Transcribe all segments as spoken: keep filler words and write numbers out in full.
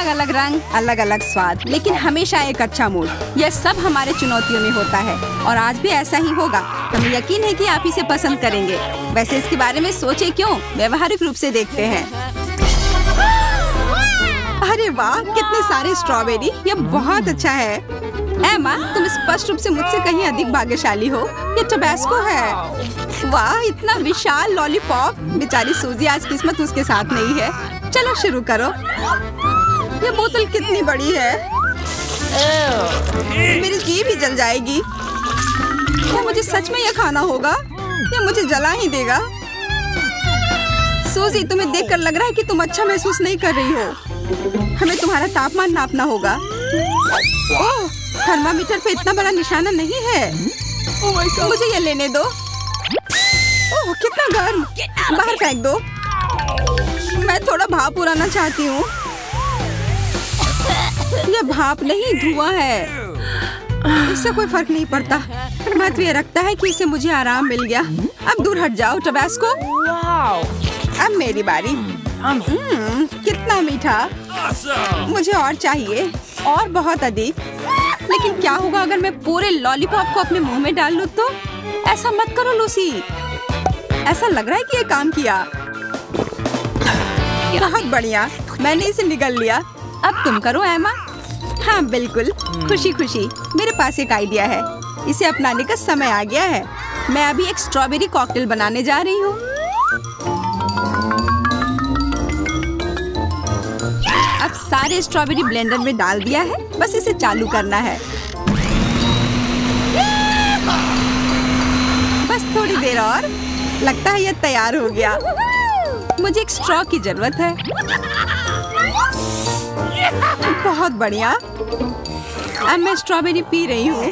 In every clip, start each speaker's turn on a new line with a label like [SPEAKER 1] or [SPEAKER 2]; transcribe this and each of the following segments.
[SPEAKER 1] अलग अलग रंग, अलग अलग स्वाद, लेकिन हमेशा एक अच्छा मूड। यह सब हमारे चुनौतियों में होता है और आज भी ऐसा ही होगा। हमें यकीन है कि आप इसे पसंद करेंगे। वैसे इसके बारे में सोचे क्यों, व्यवहारिक रूप से देखते हैं। अरे वाह, कितने सारे स्ट्रॉबेरी, यह बहुत अच्छा है। एमा, तुम स्पष्ट रूप से मुझसे कहीं अधिक भाग्यशाली हो। ये टबैस्को है। वाह, इतना विशाल लॉलीपॉप। बेचारी सूजी, आज किस्मत उसके साथ नहीं है। चलो शुरू करो। ये बोतल कितनी बड़ी है, मेरी जीभ ही जल जाएगी। क्या मुझे सच में यह खाना होगा या मुझे जला ही देगा? सूजी, तुम्हें देखकर लग रहा है कि तुम अच्छा महसूस नहीं कर रही हो। हमें तुम्हारा तापमान नापना होगा। ओह, थर्मामीटर पे इतना बड़ा निशाना नहीं है। oh मुझे ये लेने दो। ओह, कितना गर्म, बाहर फेंक दो। मैं थोड़ा भाप उड़ाना चाहती हूँ। यह भाप नहीं, धुआं है। इससे कोई फर्क नहीं पड़ता। महत्व ये रखता है कि इससे मुझे आराम मिल गया। अब दूर हट जाओ टबैस्को। अब मेरी बारी। हम्म, कितना मीठा। मुझे और चाहिए, और बहुत अधिक। लेकिन क्या होगा अगर मैं पूरे लॉलीपॉप को अपने मुंह में डाल लूं तो? ऐसा मत करो लूसी। ऐसा लग रहा है कि ये काम किया। बहुत बढ़िया, मैंने इसे निगल लिया। अब तुम करो एमा। हाँ बिल्कुल, खुशी खुशी। मेरे पास एक आइडिया है। इसे अपनाने का समय आ गया है। मैं अभी एक स्ट्रॉबेरी कॉकटेल बनाने जा रही हूँ। अब सारे स्ट्रॉबेरी ब्लेंडर में डाल दिया है, बस इसे चालू करना है। बस थोड़ी देर और, लगता है यह तैयार हो गया। मुझे एक स्ट्रॉ की जरूरत है। बहुत बढ़िया। अब मैं स्ट्रॉबेरी पी रही हूँ।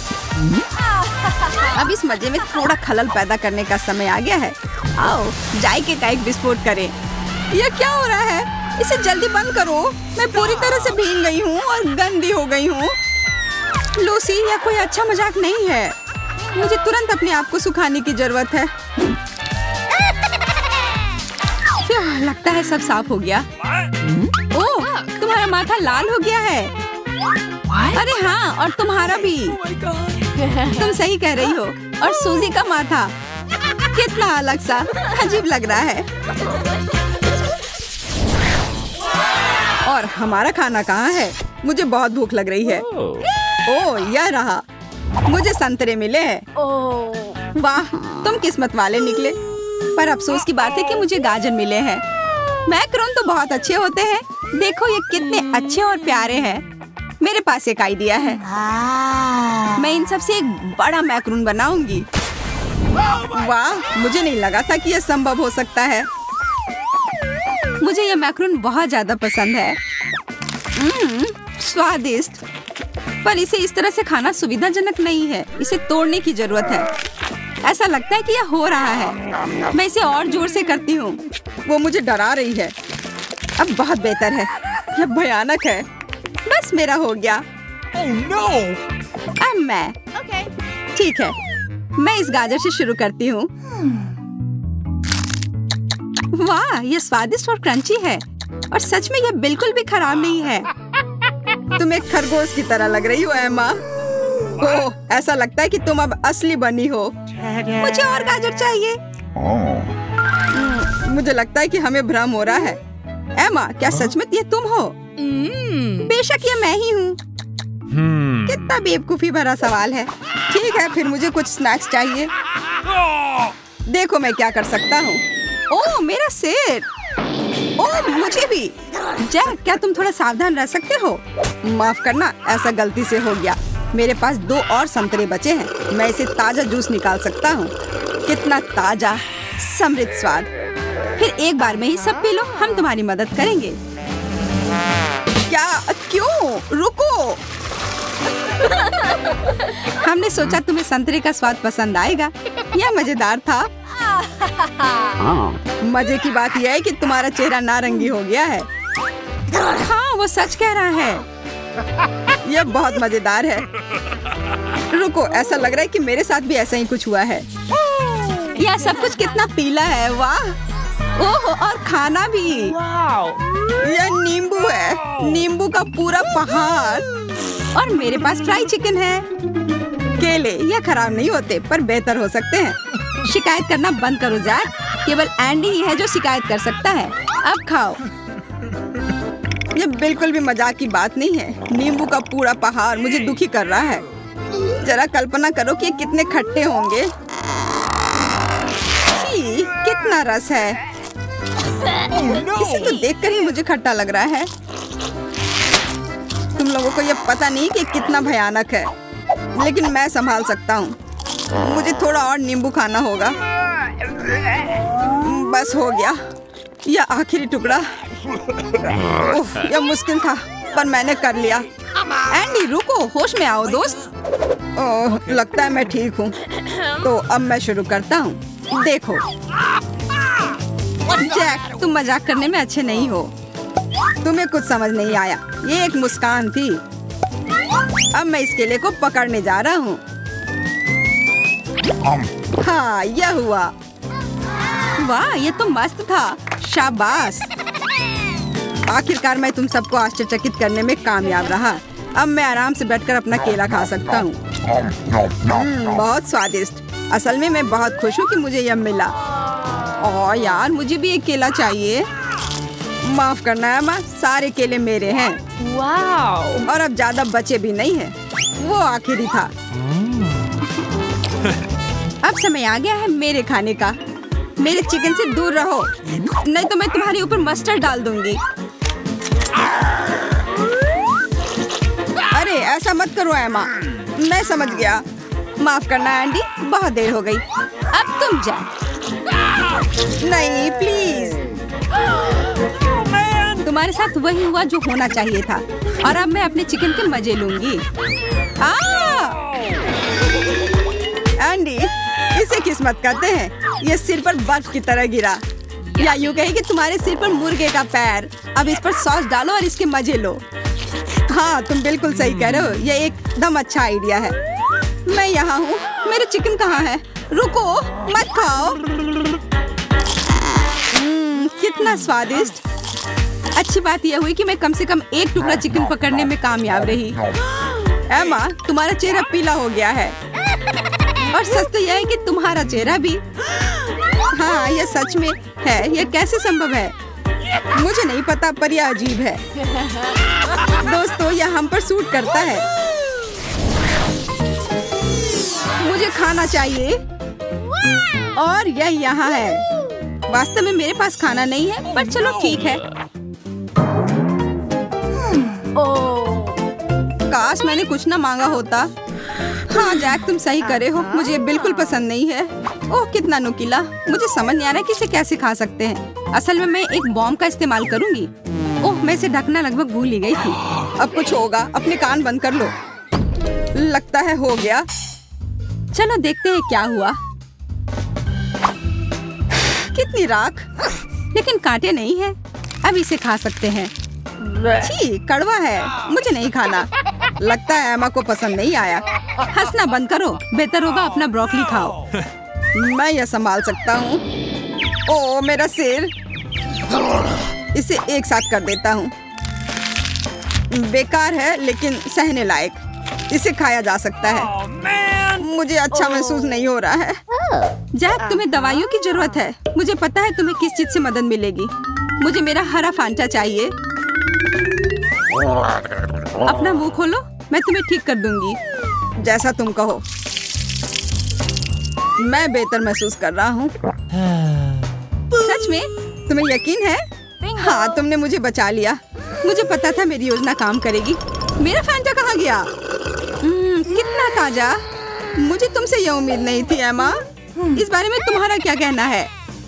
[SPEAKER 1] अब इस मजे में थोड़ा खलल पैदा करने का समय आ गया है। आओ जायके का एक विस्फोट करें। यह क्या हो रहा है? इसे जल्दी बंद करो। मैं पूरी तरह से भीग गई हूँ और गंदी हो गई हूँ। लूसी, यह कोई अच्छा मजाक नहीं है। मुझे तुरंत अपने आप को सुखाने की जरूरत है। लगता है सब साफ हो गया। ओह, तुम्हारा माथा लाल हो गया है। अरे हाँ, और तुम्हारा भी। तुम सही कह रही हो। और सूजी का माथा कितना अलग सा, अजीब लग रहा है। और हमारा खाना कहाँ है? मुझे बहुत भूख लग रही है। ओह, यह रहा। मुझे संतरे मिले हैं। वाह, तुम किस्मत वाले निकले। पर अफसोस की बात है कि मुझे गाजर मिले हैं। मैक्रोन तो बहुत अच्छे होते हैं। देखो ये कितने अच्छे और प्यारे हैं। मेरे पास एक आइडिया है। मैं इन सब से एक बड़ा मैक्रोन बनाऊंगी। वाह, मुझे नहीं लगा था कि यह संभव हो सकता है। मुझे यह मैक्रोन बहुत ज्यादा पसंद है। हम्म, स्वादिष्ट। पर इसे इस तरह से खाना सुविधाजनक नहीं है। इसे तोड़ने की जरूरत है। ऐसा लगता है कि यह हो रहा है। मैं इसे और जोर से करती हूँ। वो मुझे डरा रही है। अब बहुत बेहतर है। यह भयानक है। बस मेरा हो गया।
[SPEAKER 2] Oh, no!
[SPEAKER 1] अब मैं okay. ठीक है, मैं इस गाजर से शुरू करती हूँ। वाह, यह स्वादिष्ट और क्रंची है। और सच में यह बिल्कुल भी खराब नहीं है। तुम एक खरगोश की तरह लग रही हो एमा। ओह, ऐसा लगता है कि तुम अब असली बनी हो। मुझे और गाजर चाहिए। oh. मुझे लगता है कि हमें भ्रम हो रहा है। एमा, क्या सच में ये तुम हो? mm. बेशक ये मैं ही हूँ। hmm. कितना बेवकूफी भरा सवाल है। ठीक है, फिर मुझे कुछ स्नैक्स चाहिए। देखो मैं क्या कर सकता हूँ। ओह, मेरा सिर। ओह, मुझे भी। जैक, क्या तुम थोड़ा सावधान रह सकते हो? माफ करना, ऐसा गलती से हो गया। मेरे पास दो और संतरे बचे हैं। मैं इसे ताजा जूस निकाल सकता हूँ। कितना ताजा, समृद्ध स्वाद। फिर एक बार में ही सब पी लो। हम तुम्हारी मदद करेंगे। क्या? क्यों? रुको। हमने सोचा तुम्हें संतरे का स्वाद पसंद आएगा। यह मजेदार था। मजे की बात यह है कि तुम्हारा चेहरा नारंगी हो गया है। हाँ, वो सच कह रहा है। यह बहुत मजेदार है। रुको, ऐसा लग रहा है कि मेरे साथ भी ऐसा ही कुछ हुआ है। यह सब कुछ कितना पीला है। वाह। ओह, और खाना भी। यह नींबू है। नींबू का पूरा पहाड़ और मेरे पास फ्राई चिकन है। केले ये खराब नहीं होते पर बेहतर हो सकते हैं। शिकायत करना बंद करो जैक, केवल एंडी ही है जो शिकायत कर सकता है। अब खाओ। ये बिल्कुल भी मजाक की बात नहीं है। नींबू का पूरा पहाड़ मुझे दुखी कर रहा है। जरा कल्पना करो कि ये कितने खट्टे होंगे। छी, कितना रस है। इसे तो देखकर ही मुझे खट्टा लग रहा है। तुम लोगों को ये पता नहीं कि कितना भयानक है, लेकिन मैं संभाल सकता हूँ। मुझे थोड़ा और नींबू खाना होगा। बस हो गया। यह आखिरी टुकड़ा। उफ, यह मुश्किल था पर मैंने कर लिया। एंडी रुको, होश में आओ दोस्त। ओह, लगता है मैं ठीक हूँ। तो अब मैं शुरू करता हूँ। देखो जैक, तुम मजाक करने में अच्छे नहीं हो। तुम्हें कुछ समझ नहीं आया। ये एक मुस्कान थी। अब मैं इस केले को पकड़ने जा रहा हूँ। हाँ, यह हुआ। वाह, ये तो मस्त था। शाबाश। आखिरकार मैं तुम सबको आश्चर्यचकित करने में कामयाब रहा। अब मैं आराम से बैठकर अपना केला खा सकता हूँ। बहुत स्वादिष्ट। असल में मैं बहुत खुश हूँ कि मुझे यह मिला। ओह यार, मुझे भी एक केला चाहिए। माफ करना है माँ, सारे केले मेरे हैं। वाह। और अब ज्यादा बचे भी नहीं है। वो आखिरी था। अब समय आ गया है मेरे खाने का। मेरे चिकन से दूर रहो, नहीं तो मैं तुम्हारे ऊपर मस्टर्ड डाल दूंगी। अरे ऐसा मत करो एमा। मैं समझ गया। माफ करना एंडी, बहुत देर हो गई। अब तुम जा। नहीं प्लीज। तुम्हारे साथ वही हुआ जो होना चाहिए था। और अब मैं अपने चिकन के मजे लूंगी। आ! एंडी, इसे किस्मत कहते हैं। ये सिर पर बर्फ की तरह गिरा, या यूँ कहे कि तुम्हारे सिर पर मुर्गे का पैर। अब इस पर सॉस डालो और इसके मजे लो। हाँ, तुम बिल्कुल सही कह रहे हो। ये एकदम अच्छा आइडिया है। मैं यहाँ हूँ। मेरे चिकन कहाँ है? रुको, मत खाओ। हम्म, कितना स्वादिष्ट। अच्छी बात यह हुई कि मैं कम से कम एक टुकड़ा चिकन पकड़ने में कामयाब रही। एमा, तुम्हारा चेहरा पीला हो गया है। और सच तो यह है कि तुम्हारा चेहरा भी। हाँ, यह सच में है। यह कैसे संभव है? मुझे नहीं पता, पर यह अजीब है। दोस्तों, यह हम पर सूट करता है। मुझे खाना चाहिए। और यह यहाँ है। वास्तव में मेरे पास खाना नहीं है, पर चलो ठीक है। ओह, काश मैंने कुछ ना मांगा होता। हाँ जैक, तुम सही करे हो। मुझे बिल्कुल पसंद नहीं है। ओह, कितना नुकीला। मुझे समझ नहीं आ रहा कि इसे कैसे खा सकते हैं। असल में मैं एक बॉम्ब का इस्तेमाल करूंगी। ओह, मैं इसे ढकना लगभग भूल ही गई थी। अब कुछ होगा। अपने कान बंद कर लो। लगता है हो गया। चलो देखते हैं क्या हुआ। कितनी राख, लेकिन कांटे नहीं है। अब इसे खा सकते हैं। छी, कड़वा है। मुझे नहीं खाना। लगता है एमा को पसंद नहीं आया। हंसना बंद करो। बेहतर होगा अपना ब्रोकली खाओ। मैं यह संभाल सकता हूँ। ओह, मेरा सिर। इसे एक साथ कर देता हूँ। बेकार है लेकिन सहने लायक। इसे खाया जा सकता है। मुझे अच्छा महसूस नहीं हो रहा है। जैक, तुम्हें दवाइयों की जरूरत है। मुझे पता है तुम्हें किस चीज से मदद मिलेगी। मुझे मेरा हरा फांटा चाहिए। अपना मुंह खोलो, मैं तुम्हें ठीक कर दूंगी। जैसा तुम कहो। मैं बेहतर महसूस कर रहा हूँ। सच में? तुम्हें यकीन है? हाँ, तुमने मुझे बचा लिया। मुझे पता था मेरी योजना काम करेगी। मेरा फैंटा कहाँ गया? हम्म, कितना ताजा। मुझे तुमसे यह उम्मीद नहीं थी एमा। इस बारे में तुम्हारा क्या कहना है?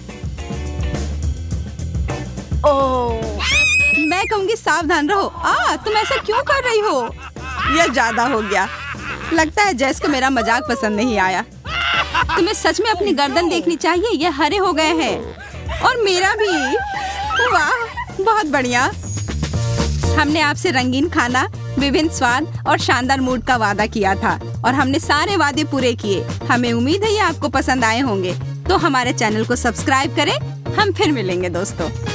[SPEAKER 1] ओह, मैं कहूँगी सावधान रहो। आ, तुम ऐसा क्यों कर रही हो? यह ज्यादा हो गया। लगता है जैस को मेरा मजाक पसंद नहीं आया। तुम्हें सच में अपनी गर्दन देखनी चाहिए। ये हरे हो गए हैं। और मेरा भी। वाह, बहुत बढ़िया। हमने आपसे रंगीन खाना, विभिन्न स्वाद और शानदार मूड का वादा किया था और हमने सारे वादे पूरे किए। हमें उम्मीद है ये आपको पसंद आए होंगे। तो हमारे चैनल को सब्सक्राइब करें। हम फिर मिलेंगे दोस्तों।